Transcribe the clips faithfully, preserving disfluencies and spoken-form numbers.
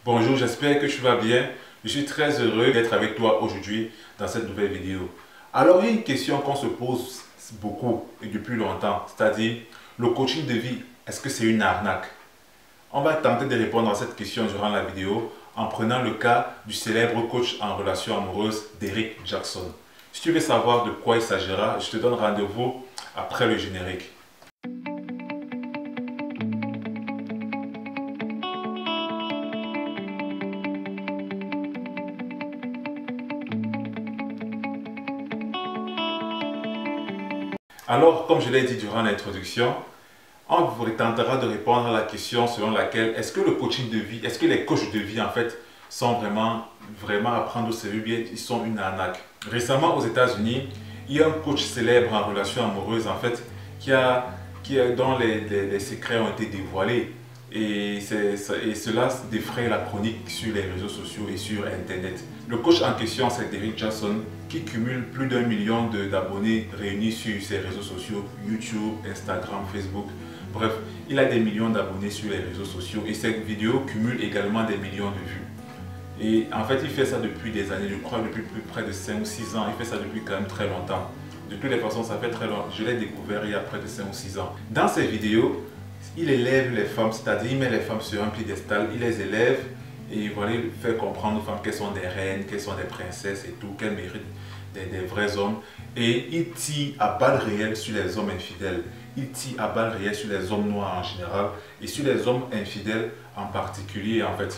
Bonjour, j'espère que tu vas bien. Je suis très heureux d'être avec toi aujourd'hui dans cette nouvelle vidéo. Alors, il y a une question qu'on se pose beaucoup et depuis longtemps, c'est-à-dire le coaching de vie, est-ce que c'est une arnaque? On va tenter de répondre à cette question durant la vidéo en prenant le cas du célèbre coach en relation amoureuse d'Eric Jackson. Si tu veux savoir de quoi il s'agira, je te donne rendez-vous après le générique. Alors, comme je l'ai dit durant l'introduction, on vous tentera de répondre à la question selon laquelle est-ce que le coaching de vie, est-ce que les coachs de vie en fait sont vraiment, vraiment à prendre au sérieux, bien ils sont une arnaque. Récemment aux États-Unis, il y a un coach célèbre en relation amoureuse en fait qui a, qui a dont les, les, les secrets ont été dévoilés et, et cela défraie la chronique sur les réseaux sociaux et sur internet. Le coach en question c'est Eric Jackson qui cumule plus d'un million d'abonnés réunis sur ses réseaux sociaux, YouTube, Instagram, Facebook. Bref, il a des millions d'abonnés sur les réseaux sociaux et ses vidéos cumulent également des millions de vues. Et en fait, il fait ça depuis des années, je crois depuis plus près de cinq ou six ans. Il fait ça depuis quand même très longtemps. De toutes les façons, ça fait très longtemps. Je l'ai découvert il y a près de cinq ou six ans. Dans ses vidéos, il élève les femmes, c'est-à-dire il met les femmes sur un piédestal, il les élève et voilà, il fait comprendre aux femmes qu'elles sont des reines, qu'elles sont des princesses et tout, qu'elles méritent des, des vrais hommes. Et il tire à balles réelles sur les hommes infidèles. Il tire à balles réelles sur les hommes noirs en général et sur les hommes infidèles en particulier en fait.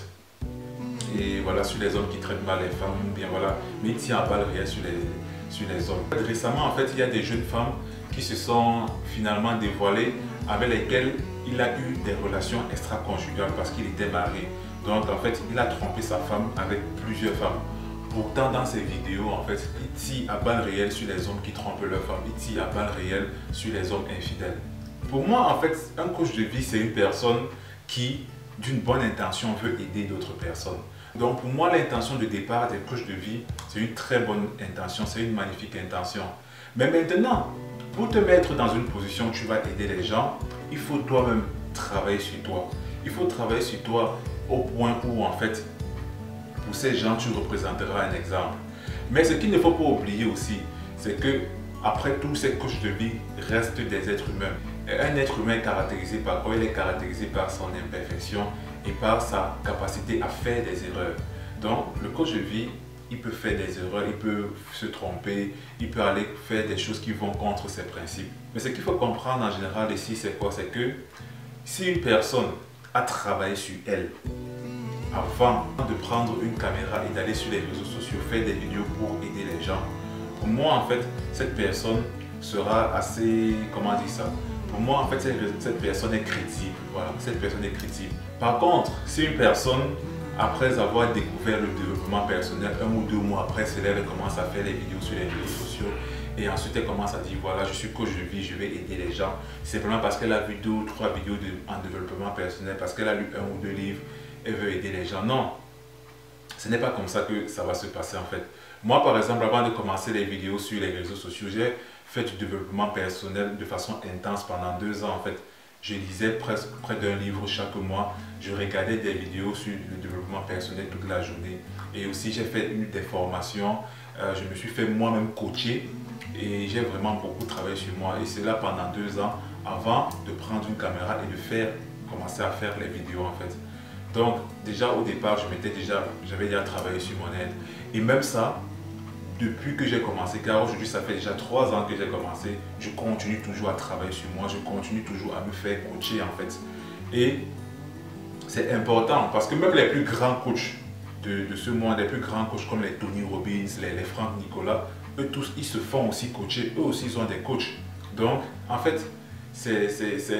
Et voilà, sur les hommes qui traitent mal les femmes, bien voilà, mais il tire à balles réelles sur les, sur les hommes. Récemment en fait, il y a des jeunes femmes qui se sont finalement dévoilées avec lesquelles il a eu des relations extra-conjugales parce qu'il était marié. Donc en fait, il a trompé sa femme avec plusieurs femmes. Pourtant, dans ses vidéos, en fait, il tire à balles réelles sur les hommes qui trompent leurs femmes. Il tire à balles réelles sur les hommes infidèles. Pour moi, en fait, un coach de vie, c'est une personne qui, d'une bonne intention, veut aider d'autres personnes. Donc pour moi, l'intention de départ des coachs de vie, c'est une très bonne intention, c'est une magnifique intention. Mais maintenant, pour te mettre dans une position où tu vas aider les gens, il faut toi-même travailler sur toi. Il faut travailler sur toi au point où, en fait, pour ces gens, tu représenteras un exemple. Mais ce qu'il ne faut pas oublier aussi, c'est que après tout, ces coachs de vie restent des êtres humains. Et un être humain est caractérisé par quoi? Il est caractérisé par son imperfection et par sa capacité à faire des erreurs. Donc, le coach de vie, il peut faire des erreurs, il peut se tromper, il peut aller faire des choses qui vont contre ses principes. Mais ce qu'il faut comprendre en général ici, c'est quoi? C'est que si une personne a travaillé sur elle, avant de prendre une caméra et d'aller sur les réseaux sociaux, faire des vidéos pour aider les gens, pour moi en fait, cette personne sera assez, comment dire ça? Pour moi en fait, cette, cette personne est crédible, voilà, cette personne est crédible. Par contre, si une personne, après avoir découvert le développement personnel, un ou deux mois après, c'est là qu'elle commence à faire les vidéos sur les réseaux sociaux et ensuite elle commence à dire voilà, je suis coach de vie, je vais aider les gens, simplement parce qu'elle a vu deux ou trois vidéos de, en développement personnel, parce qu'elle a lu un ou deux livres, elle veut aider les gens. Non, ce n'est pas comme ça que ça va se passer en fait. Moi par exemple, avant de commencer les vidéos sur les réseaux sociaux, j'ai fait du développement personnel de façon intense pendant deux ans en fait. Je lisais presque près d'un livre chaque mois, je regardais des vidéos sur le développement personnel toute la journée et aussi j'ai fait une des formations, euh, je me suis fait moi-même coacher et j'ai vraiment beaucoup travaillé sur moi et c'est là pendant deux ans avant de prendre une caméra et de faire, commencer à faire les vidéos en fait. Donc déjà au départ, je m'étais déjà, j'avais déjà travaillé sur mon aide et même ça, depuis que j'ai commencé, car aujourd'hui ça fait déjà trois ans que j'ai commencé, je continue toujours à travailler sur moi, je continue toujours à me faire coacher en fait. Et c'est important parce que même les plus grands coachs de, de ce monde, les plus grands coachs comme les Tony Robbins, les, les Franck Nicolas, eux tous ils se font aussi coacher, eux aussi ils ont des coachs. Donc en fait, c'est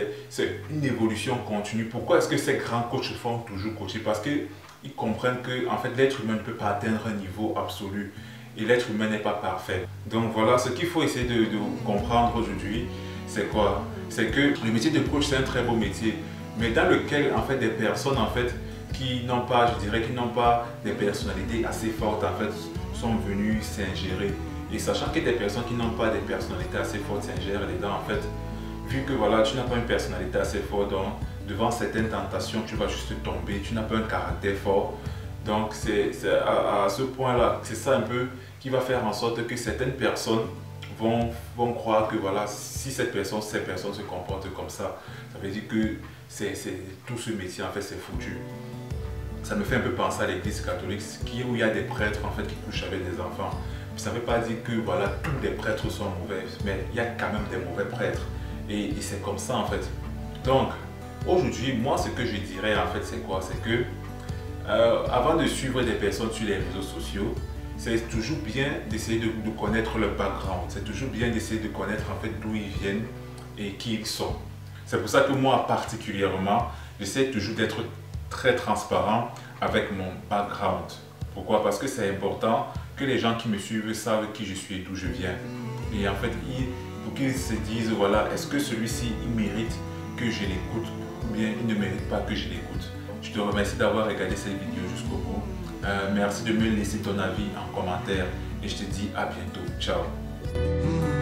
une évolution continue. Pourquoi est-ce que ces grands coachs se font toujours coacher? Parce qu'ils comprennent que en fait, l'être humain ne peut pas atteindre un niveau absolu. Et l'être humain n'est pas parfait. Donc voilà, ce qu'il faut essayer de, de comprendre aujourd'hui, c'est quoi? C'est que le métier de coach, c'est un très beau métier, mais dans lequel en fait des personnes en fait qui n'ont pas, je dirais, qui n'ont pas des personnalités assez fortes en fait, sont venues s'ingérer. Et sachant que des personnes qui n'ont pas des personnalités assez fortes s'ingèrent dedans en fait, vu que voilà, tu n'as pas une personnalité assez forte, donc devant certaines tentations, tu vas juste tomber, tu n'as pas un caractère fort. Donc c'est à, à ce point-là, c'est ça un peu qui va faire en sorte que certaines personnes vont, vont croire que voilà, si cette personne, ces personnes se comportent comme ça, ça veut dire que c'est tout ce métier en fait c'est foutu. Ça me fait un peu penser à l'église catholique qui, où il y a des prêtres en fait qui couchent avec des enfants. Ça ne veut pas dire que voilà, tous les prêtres sont mauvais, mais il y a quand même des mauvais prêtres. Et, et c'est comme ça en fait. Donc aujourd'hui, moi ce que je dirais en fait c'est quoi? C'est que euh, avant de suivre des personnes sur les réseaux sociaux, c'est toujours bien d'essayer de, de connaître leur background. C'est toujours bien d'essayer de connaître en fait d'où ils viennent et qui ils sont. C'est pour ça que moi particulièrement, j'essaie toujours d'être très transparent avec mon background. Pourquoi? Parce que c'est important que les gens qui me suivent savent qui je suis et d'où je viens. Et en fait, ils, pour qu'ils se disent, voilà, est-ce que celui-ci, il mérite que je l'écoute ou bien il ne mérite pas que je l'écoute. Je te remercie d'avoir regardé cette vidéo jusqu'au bout. Euh, merci de me laisser ton avis en commentaire et je te dis à bientôt. Ciao.